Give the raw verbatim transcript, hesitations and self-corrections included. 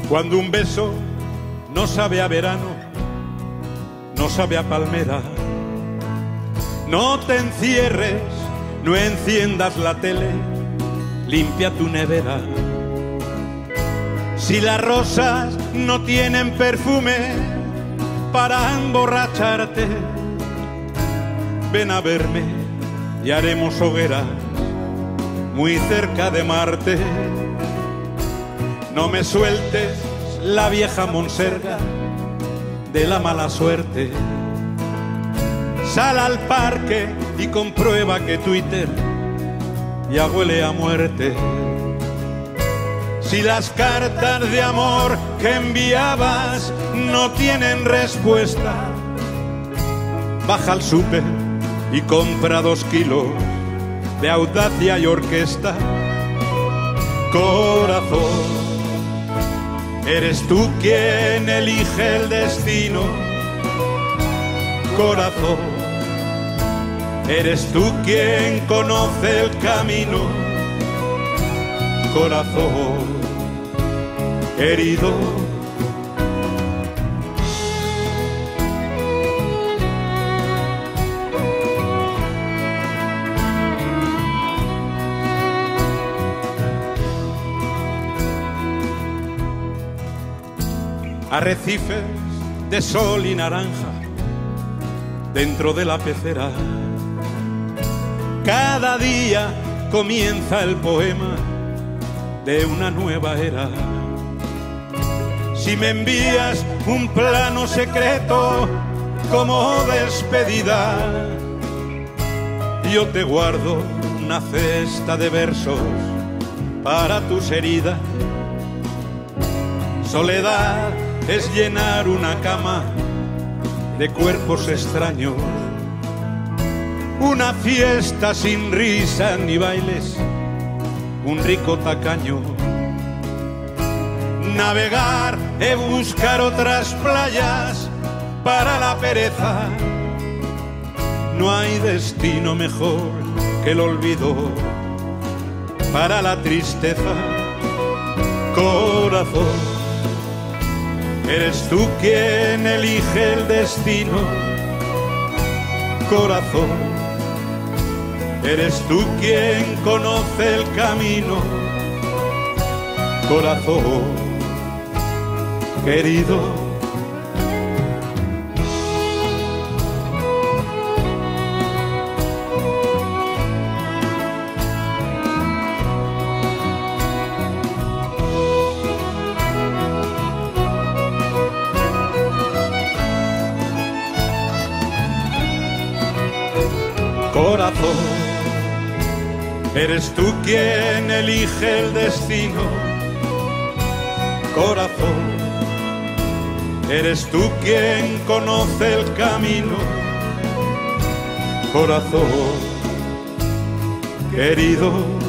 Cuando un beso no sabe a verano, no sabe a palmera. No te encierres, no enciendas la tele, limpia tu nevera. Si las rosas no tienen perfume para emborracharte, ven a verme y haremos hogueras muy cerca de Marte. No me sueltes la vieja monserga de la mala suerte. Sal al parque y comprueba que Twitter ya huele a muerte. Si las cartas de amor que enviabas no tienen respuesta, baja al súper y compra dos kilos de audacia y orquesta. Corazón, eres tú quien elige el destino. Corazón, eres tú quien conoce el camino. Corazón herido, arrecifes de sol y naranja dentro de la pecera. Cada día comienza el poema de una nueva era. Si me envías un plano secreto como despedida, yo te guardo una cesta de versos para tus heridas. Soledad es llenar una cama de cuerpos extraños, una fiesta sin risa ni bailes, un rico tacaño. Navegar e buscar otras playas para la pereza. No hay destino mejor que el olvido para la tristeza. Corazón, eres tú quien elige el destino. Corazón, eres tú quien conoce el camino. Corazón querido, corazón, eres tú quien elige el destino. Corazón, eres tú quien conoce el camino. Corazón querido.